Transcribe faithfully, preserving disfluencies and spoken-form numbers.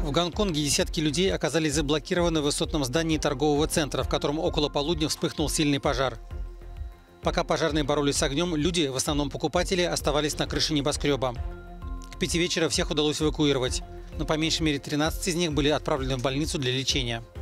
В Гонконге десятки людей оказались заблокированы в высотном здании торгового центра, в котором около полудня вспыхнул сильный пожар. Пока пожарные боролись с огнем, люди, в основном покупатели, оставались на крыше небоскреба. К пяти вечера всех удалось эвакуировать, но по меньшей мере тринадцать из них были отправлены в больницу для лечения.